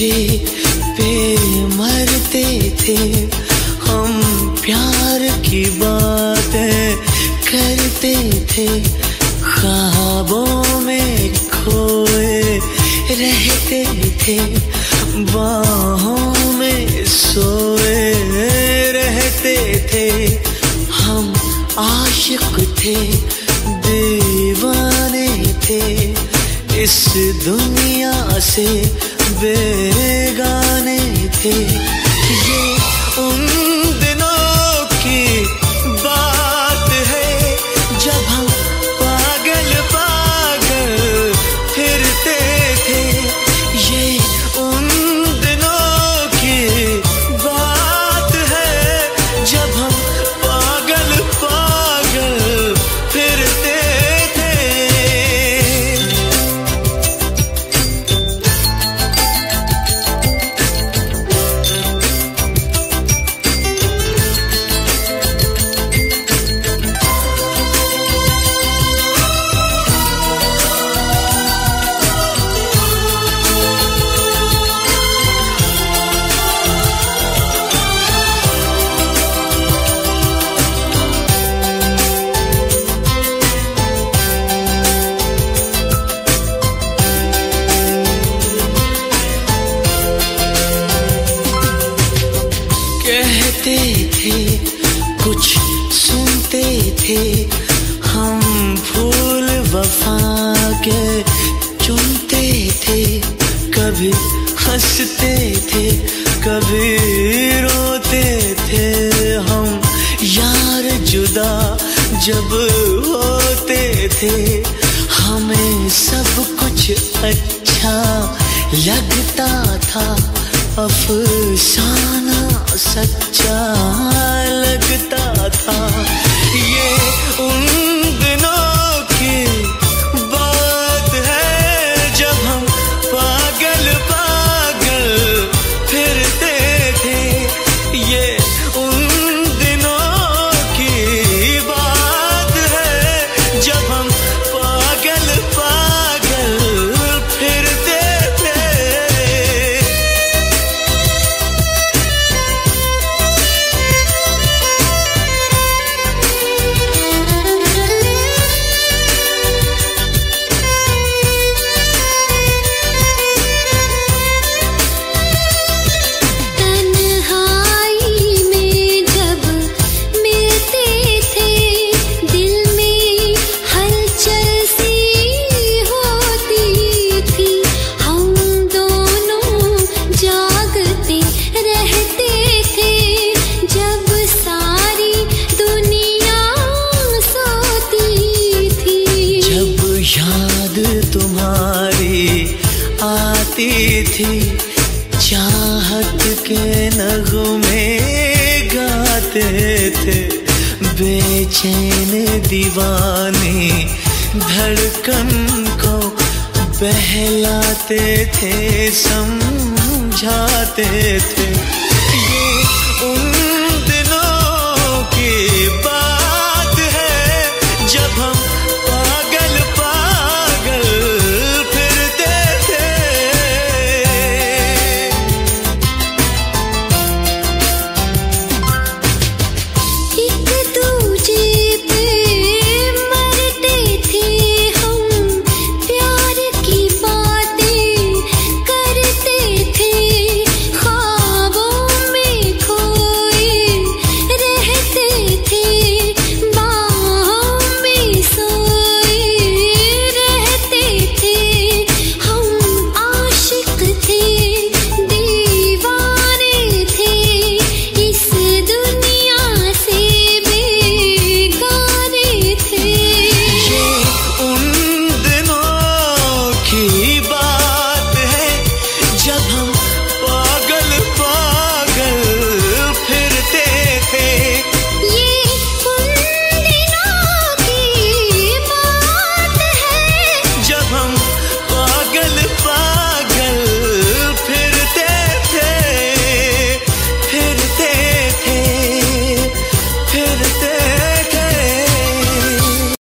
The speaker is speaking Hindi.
तुझे पे मरते थे हम, प्यार की बातें करते थे, ख्वाबों में खोए रहते थे, बाहों में सोए रहते थे। हम आशिक थे, दीवाने थे, इस दुनिया से बेगाने थे। ये उन दिनों की बात है जब हम पागल पागल फिरते थे। ये उन दिनों की बात है जब हम पागल पागल फिरते थे। कहते थे कुछ सुनते थे हम, फूल वफा के चुनते थे, कभी हंसते थे कभी रोते थे हम। यार जुदा जब होते थे हमें सब कुछ अच्छा लगता था, अफसाना सच्चा लगता था। ये उन दिनों की बात है जब हम पागल पागल फिरते थे। ये उन दिनों की बात है जब हम पागल पागल फिरते थे। तुम्हारी आती थी, चाहत के नगमे गाते थे, बेचैन दीवाने धड़कन को बहलाते थे, समझाते थे। ये उन दिनों की बात है जब हम